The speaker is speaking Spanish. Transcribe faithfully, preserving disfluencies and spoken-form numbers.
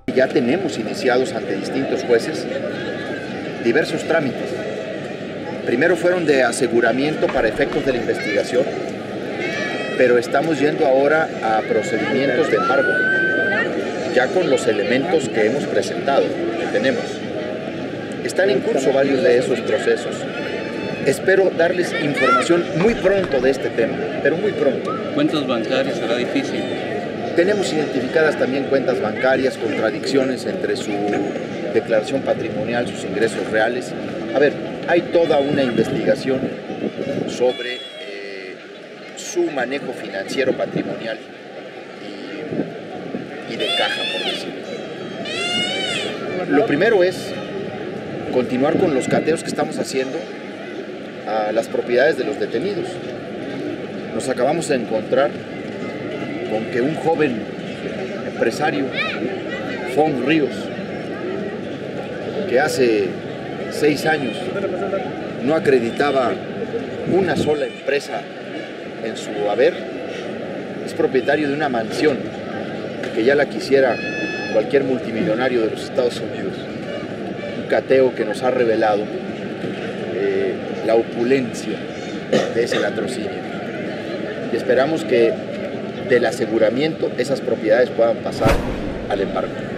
Ya tenemos iniciados ante distintos jueces diversos trámites. Primero fueron de aseguramiento para efectos de la investigación, pero estamos yendo ahora a procedimientos de embargo, ya con los elementos que hemos presentado, que tenemos. Están en curso varios de esos procesos. Espero darles información muy pronto de este tema, pero muy pronto. ¿Cuentas bancarias será difícil? Tenemos identificadas también cuentas bancarias, contradicciones entre su declaración patrimonial, sus ingresos reales. A ver, hay toda una investigación sobre eh, su manejo financiero patrimonial y, y de caja, por decirlo. Lo primero es continuar con los cateos que estamos haciendo a las propiedades de los detenidos. Nos acabamos de encontrar con que un joven empresario, Fon Ríos, que hace seis años no acreditaba una sola empresa en su haber, es propietario de una mansión que ya la quisiera cualquier multimillonario de los Estados Unidos. Un cateo que nos ha revelado eh, la opulencia de ese latrocinio. Y esperamos que del aseguramiento esas propiedades puedan pasar al embargo.